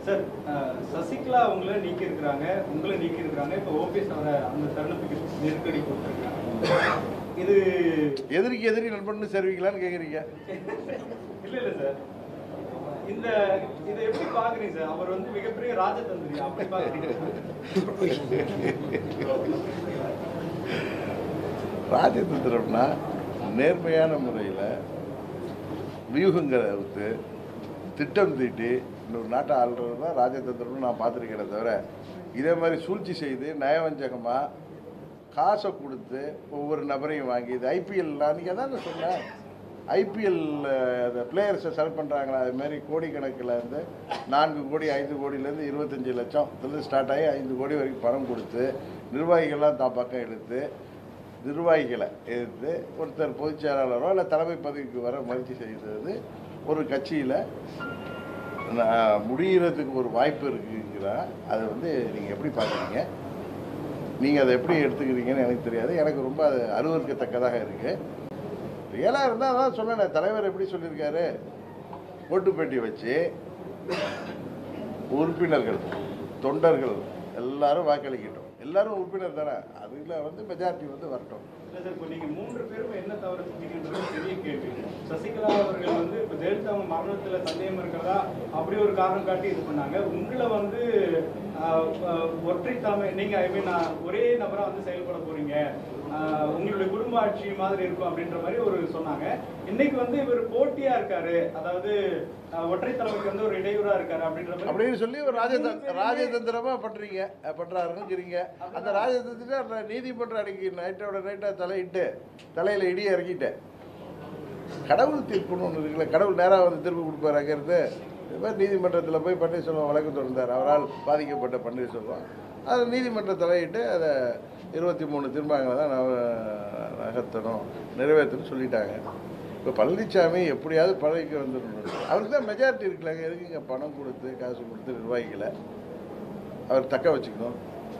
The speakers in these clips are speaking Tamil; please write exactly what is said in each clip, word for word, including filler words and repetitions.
சார், சசிகலா உங்களை நீக்கி இருக்கிறாங்க, உங்களை நீக்கி இருக்கிறாங்க. இப்போ ஓபிஎஸ் அவரை அந்த தருணத்துக்கு நெருக்கடி கொடுத்துருக்காங்க. இது எதிரிக்கு எதிரி நண்பன்னு சேர்வீங்களான்னு கேட்குறீங்க? இல்ல இல்ல சார், இந்த இதை எப்படி பாக்குறீங்க சார்? அவர் வந்து மிகப்பெரிய ராஜதந்திரி அப்படி பாக்குறீங்க? ராஜதந்திரம்னா நேர்மையான முறையில் வியூகங்களை வகுத்து திட்டம் தீட்டி இன்னொரு நாட்டை ஆள்றது தான் ராஜதந்திரம்னு நான் பார்த்துருக்கேனே தவிர, இதே மாதிரி சூழ்ச்சி செய்து நயவஞ்சகமாக காசை கொடுத்து ஒவ்வொரு நபரையும் வாங்கி இது ஐபிஎல்லாம் நீங்கள் தான் சொன்னேன். ஐபிஎல் அந்த பிளேயர்ஸை செலக்ட் பண்ணுறாங்களா, அதுமாரி கோடிக்கணக்கில் இருந்து நான்கு கோடி ஐந்து கோடியிலேருந்து இருபத்தஞ்சி லட்சத்துலேருந்து ஸ்டார்ட் ஆகி ஐந்து கோடி வரைக்கும் பணம் கொடுத்து நிர்வாகிகள்லாம் தான் பக்கம் எடுத்து நிர்வாகிகளை எடுத்து ஒருத்தர் பொதுச் செயலாளரோ இல்லை தலைமை பதவிக்கு வர முயற்சி செய்தது ஒரு கட்சியில் முடிகிறதுக்கு ஒரு வாய்ப்பு இருக்குங்கிறா. அதை வந்து நீங்கள் எப்படி பார்க்குறீங்க? நீங்கள் அதை எப்படி எடுத்துக்கிறீங்கன்னு எனக்கு தெரியாது. எனக்கு ரொம்ப அது அருவருக்கத்தக்கதாக இருக்குது. ரியலாக இருந்தால் அதான் சொன்னேன், தலைவர் எப்படி சொல்லியிருக்காரு, ஓட்டு பெட்டி வச்சு உறுப்பினர்கள் தொண்டர்கள் எல்லாரும் வாக்களிக்கட்டும். எல்லாரும் உறுப்பினர் தானே, அதில் வந்து மெஜாரிட்டி வந்து வரட்டும். இல்லை சார், இப்போ நீங்கள் மூன்று பேரும் என்ன தவறு செஞ்சீங்கன்றது பெரிய கேள்வி. சசிகலா அவர்கள் வந்து இப்போ ஜெயலலிதா மரணத்தில் சந்தேகம் இருக்கிறதா அப்படி ஒரு காரணம் காட்டி இது பண்ணாங்க. உங்களை வந்து ஒற்றை தலைமை, நீங்கள் ஐ மீன் ஒரே நபராக வந்து செயல்பட போறீங்க, உங்களுடைய குடும்ப ஆட்சி மாதிரி இருக்கும் அப்படின்ற மாதிரி ஒரு சொன்னாங்க. இன்னைக்கு வந்து இவர் போட்டியா இருக்காரு, அதாவது ஒற்றை தலைமைக்கு வந்து ஒரு இடையூறா இருக்காரு அப்படின்ற மாதிரி அப்படின்னு சொல்லி ஒரு ராஜதந்திர ராஜதந்திரமா பண்றீங்க பண்றாருங்கிறீங்க. அந்த ராஜதந்திர நீதிமன்றம் அன்னைக்கு நைட்டோட நைட்டா தலையிட்டு தலையில இடி இறக்கிட்டேன். கடவுள் தீர்ப்புன்னு ஒன்று இருக்குல்ல, கடவுள் நேராக வந்து தீர்ப்பு கொடுப்பாருங்கிறது. இது மாதிரி நீதிமன்றத்தில் போய் பன்னீர்செல்வம் வழக்கு தொடர்ந்தார், அவரால் பாதிக்கப்பட்ட பன்னீர்செல்வம். அதை நீதிமன்றம் தலையிட்டு அதை இருபத்தி மூணு தீர்மானங்களை தான் நகர்த்தணும் நிறைவேற்றணும் சொல்லிட்டாங்க. இப்போ பழனிசாமி எப்படியாவது பதவிக்கு வந்துடணும். அவருக்கு தான் மெஜாரிட்டி இருக்கலாங்க. எதுக்கு இங்கே பணம் கொடுத்து காசு கொடுத்து நிர்வாகிகளை அவர் தக்க வச்சுக்கணும்.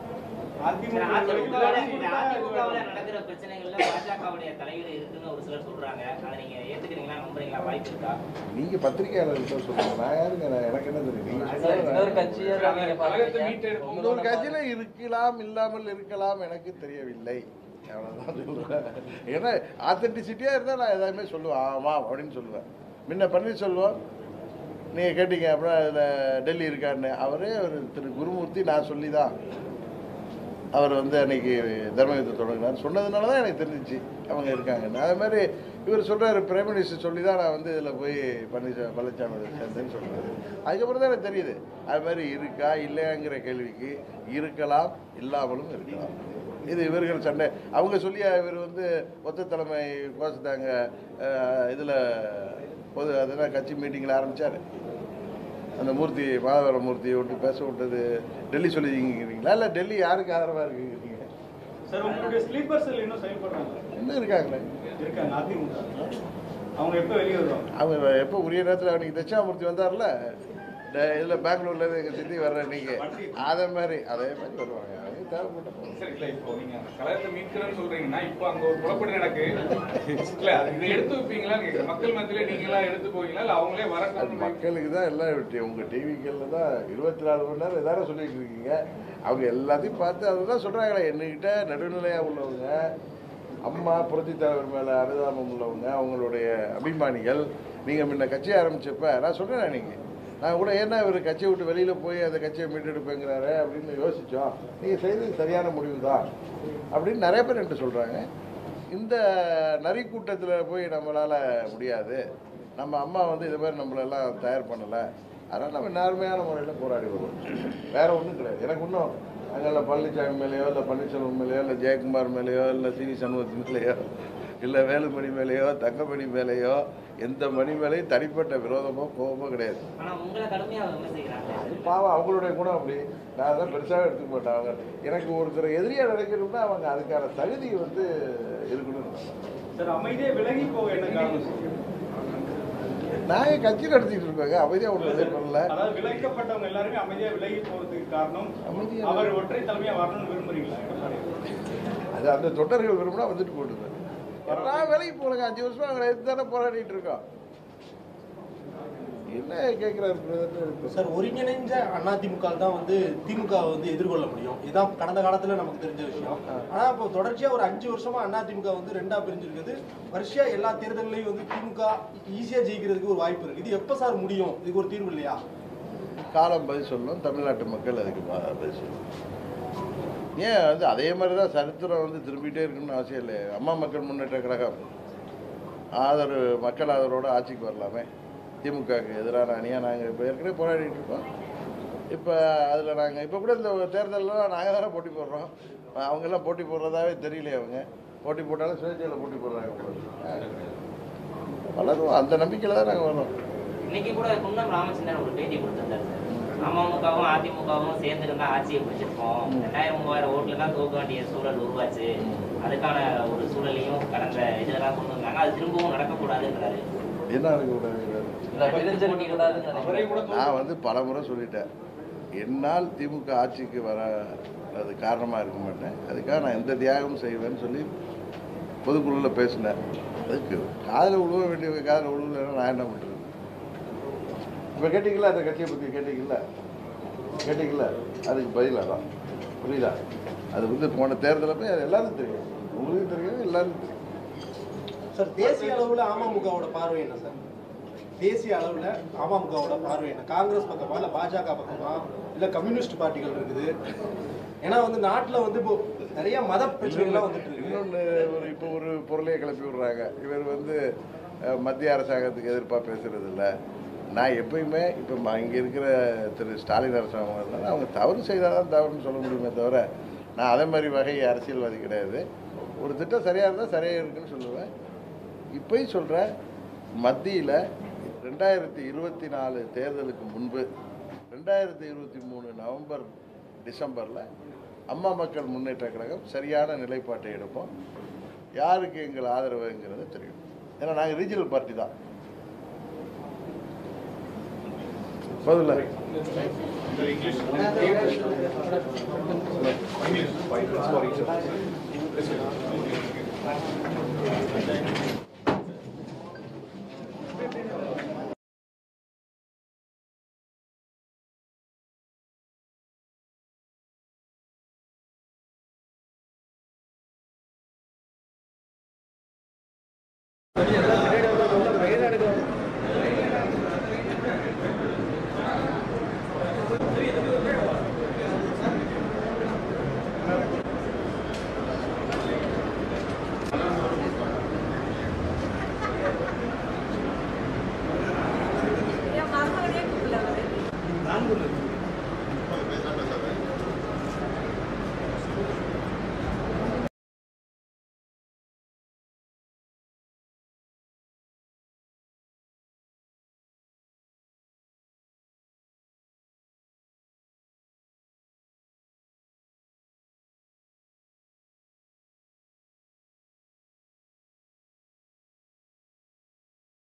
நீங்க பத்திரிகையாளர்கிட்ட சொல்லுங்க, நான் யாருங்க, எனக்கு என்ன தெரியும்? இன்னொரு கட்சியில இருக்கலாம் இல்லாமல் இருக்கலாம் எனக்கு தெரியவில்லை, அவ்வளவுதான் சொல்றேன். ஏன்னா ஆத்தென்டிசிட்டியா இருந்தா நான் எதாவுமே சொல்லுவேன், ஆமா அப்படின்னு சொல்லுவேன். முன்ன பன்னீர்செல்வம் நீங்கள் கேட்டீங்க அப்படின்னா அதில் டெல்லி இருக்காருன்னு, அவரே ஒரு திரு குருமூர்த்தி நான் சொல்லி தான் அவர் வந்து அன்னைக்கு தர்மயுத்தம் தொடங்கினார் சொன்னதுனால தான் எனக்கு தெரிஞ்சிச்சு அவங்க இருக்காங்கன்னு. அது மாதிரி இவர் சொல்கிறார், பிரைம் மினிஸ்டர் சொல்லி தான் நான் வந்து இதில் போய் பன்னீர்செல்வம் பழனிசாமி சேர்ந்தேன்னு சொல்கிறாரு. அதுக்கப்புறம் தான் எனக்கு தெரியுது அது மாதிரி இருக்கா இல்லையாங்கிற கேள்விக்கு இருக்கலாம் இல்லாமலும் இருக்கலாம். இது இவர்கள் சண்டை. அவங்க சொல்லி இவர் வந்து ஒத்த தலைமை கோஷத்தாங்க இதில் பொது அதெல்லாம் கட்சி மீட்டிங்கில் ஆரம்பித்தார். அந்த மூர்த்தி மாதவர மூர்த்தியை விட்டு பேச விட்டது டெல்லி சொல்லிக்கிறீங்களா? இல்லை டெல்லி யாருக்கு ஆதரவாக இருக்குங்கிறீங்க? சார், உங்களுடைய ஸ்லீப்பர் செல் இன்னும் செயல்படுறாங்க? இன்னும் இருக்காங்களே, இருக்காங்க. அதிமுக அவங்க எப்போ வெளியே வருவாங்க? அவங்க எப்போ உரிய நேரத்தில் அன்றைக்கி தட்சிணாமூர்த்தி வந்தார்ல இதில் பெங்களூர்லேருந்து எங்கள் சித்தி வர்ற அன்றைக்கி, அதே மாதிரி அதே மாதிரி வருவாங்க. தேவைப்பட்ட சரி. இல்லை, இப்போ நீங்க கழகத்தை மீட்கிறேன்னு சொல்றீங்கன்னா இப்போ அங்க ஒரு குழப்படி நடக்கு இல்ல, இதை எடுத்து வைப்பீங்களான்னு கேட்குறேன். மக்கள் மத்தியில நீங்களா எடுத்து போவீங்களா இல்லை அவங்களே வர? மக்களுக்கு தான் எல்லாம் உங்க டிவிகளில் தான் இருபத்தி நாலு மணி நேரம் எதாவது சொல்லிட்டு இருக்கீங்க. அவங்க எல்லாத்தையும் பார்த்து அதுதான் சொல்றாங்களே. என்கிட்ட நடுநிலையாக உள்ளவங்க, அம்மா புரட்சி தலைவர் மேலே அனுதாபம் உள்ளவங்க, அவங்களுடைய அபிமானிகள். நீங்கள் முன்ன கட்சி ஆரம்பிச்சப்ப நான் சொல்கிறேன், அன்னைக்கு நான் கூட ஏன்னா இவர் கட்சியை விட்டு வெளியில் போய் அந்த கட்சியை மீட்டெடுப்பேங்கிறாரு அப்படின்னு யோசித்தோம். நீங்கள் செய்தது சரியான முடிவு தான் அப்படின்னு நிறைய பேர் என்கிட்ட சொல்கிறாங்க. இந்த நரி கூட்டத்தில் போய் நம்மளால் முடியாது, நம்ம அம்மா வந்து இது மாதிரி நம்மளெல்லாம் தயார் பண்ணலை, அதனால் நம்ம நேர்மையான முறையில் போராடி வருவோம். வேறு ஒன்றும் கிடையாது. எனக்கு இன்னும் அங்கே பழனிசாமி மேலேயோ இல்லை பன்னீர்செல்வம் மேலேயோ இல்லை ஜெயக்குமார் மேலேயோ இல்லை சி வி சண்முகத்தின் மேலேயோ இல்லை வேலுமணி மேலேயோ தங்கமணி மேலேயோ எந்த மணி மேலேயும் தனிப்பட்ட விரோதமோ கோபமோ கிடையாது. பாவம் அவங்களுடைய குணம் அப்படி. நான் தான் பெருசாக எடுத்துக்க மாட்டேன். அவங்க எனக்கு ஒருத்தர் எதிரியாக நினைக்கணும்னா அவங்க அதுக்கான தகுதி வந்து இருக்கணும். சார், அமைதியாக விலகி போக என்ன காரணம்? நான் கட்சி நடத்திட்டு இருக்காங்க, அமைதியாக ஒன்று பண்ணல. அதாவது விலக்கப்பட்டவங்க எல்லாருமே அமைதியாக விலகி போகிறதுக்கு காரணம் அவர் ஒற்றை தலைமையாக வரணும்னு விரும்புறீங்களா? அது அந்த தொண்டர்கள் விரும்பினா வந்துட்டு போட்டுருவேன். எல்லா வேலைக்கு போகலங்க. அஞ்சு வருஷமா அவங்களை எடுத்து தானே போராடிட்டு இருக்கோம். என்ன கேட்குறாரு சார்? ஒருங்கிணைஞ்ச அதிமுக தான் வந்து திமுக வந்து எதிர்கொள்ள முடியும், இதான் கடந்த காலத்துல நமக்கு தெரிஞ்ச விஷயம். ஆனா இப்போ தொடர்ச்சியா ஒரு அஞ்சு வருஷமா அதிமுக வந்து ரெண்டா பிரிஞ்சிருக்குது. வரிசையா எல்லா தேர்தல்லையும் வந்து திமுக ஈஸியா ஜெயிக்கிறதுக்கு ஒரு வாய்ப்பு இருக்கு. இது எப்ப சார் முடியும்? இதுக்கு ஒரு தீர்வு இல்லையா? காலம் பதில் சொல்லணும், தமிழ்நாட்டு மக்கள் அதுக்கு பதில் சொல்லணும். ஏன் வந்து அதே மாதிரி தான் சரித்திரம் வந்து திரும்பிகிட்டே இருக்குன்னு அவசியம் இல்லை. அம்மா மக்கள் முன்னேற்ற கழகம் ஆதரவு மக்கள் ஆதரவோட ஆட்சிக்கு வரலாமே. திமுகவுக்கு எதிரான அணியாக நாங்கள் இப்போ ஏற்கனவே போராடிட்டு இருக்கோம். இப்போ அதில் நாங்கள் இப்போ கூட இந்த தேர்தலெலாம் நாங்கள் தானே போட்டி போடுறோம். அவங்கெல்லாம் போட்டி போடுறதாவே தெரியலையே. அவங்க போட்டி போட்டாலும் சுயேட்சையில் போட்டி போடுறாங்க. வளரும் அந்த நம்பிக்கையில் தான் நாங்கள் வரோம். இன்னைக்கு கூட குன்னம் ராமச்சந்திரன் ஒரு பேட்டி கொடுத்திருந்தாரு சார். அமமுகவும் அதிமுகவும் சேர்ந்து இருந்தா ஆட்சியை பிடிச்சிருக்கோம், ரெண்டாயிரம் மூவாயிரம் ஓட்டுல தான் தோக்க வேண்டிய சூழல் உருவாச்சு, அதுக்கான ஒரு சூழலையும் கடந்த இதுல தான் கொண்டு வந்தாங்க, அது திரும்பவும் நடக்கக்கூடாதுன்றாரு. என்ன நான் வந்து பல முறை சொல்லிட்டேன், என்னால் திமுக ஆட்சிக்கு வர அது காரணமாக இருக்க மாட்டேன், அதுக்காக நான் எந்த தியாகமும் செய்வேன்னு சொல்லி பொதுக்குழுவில் பேசினேன். அதுக்கு காதில் உழுவ வேண்டியவங்க காதில் உழுவலைன்னா நான் என்ன பண்ணுறது? இப்போ கேட்டிங்களா, அந்த கட்சியை பற்றி கேட்டிங்களா கேட்டிங்களா அதுக்கு பதிலாக தான். புரியுதா? அது வந்து போன தேர்தலில் போய் அது எல்லாருக்கும் தெரியும், உங்களுக்கும் தெரியும், எல்லாருக்கும் தெரியும். சார், தேசிய அளவில் அமமுகவோட பார்வை என்ன சார்? தேசிய அளவில் அமமுகவோட பார்வை என்ன? காங்கிரஸ் பக்கமா இல்லை பாஜக பக்கமா இல்லை கம்யூனிஸ்ட் பார்ட்டிகள் இருக்குது? ஏன்னா வந்து நாட்டில் வந்து இப்போ நிறைய மத பிரச்சனைகள்லாம் வந்துட்டு இருக்கு. இன்னொன்று ஒரு இப்போ ஒரு பொருளையை கிளப்பி விடுறாங்க. இவர் வந்து மத்திய அரசாங்கத்துக்கு எதிர்ப்பாக பேசுறது இல்லை. நான் எப்பயுமே இப்போ இங்கே இருக்கிற திரு ஸ்டாலின் அரசாங்கம் அவங்க தவறு செய்தால் தான் தவறுன்னு சொல்ல முடியுமே தவிர, நான் அதே மாதிரி வகை அரசியல்வாதி கிடையாது. ஒரு திட்டம் சரியாக இருந்தால் சரியாக இருக்குன்னு சொல்லுவேன். இப்போயும் சொல்கிறேன், மத்தியில் ரெண்டாயிரத்தி இருபத்தி நாலு தேர்தலுக்கு முன்பு ரெண்டாயிரத்தி இருபத்தி மூணு நவம்பர் டிசம்பரில் அம்மா மக்கள் முன்னேற்ற கழகம் சரியான நிலைப்பாட்டை எடுப்போம். யாருக்கு எங்கள் ஆதரவுங்கிறது தெரியும். ஏன்னா நாங்கள் ரீஜனல் பார்ட்டி தான். பதில் வயநாடுகள்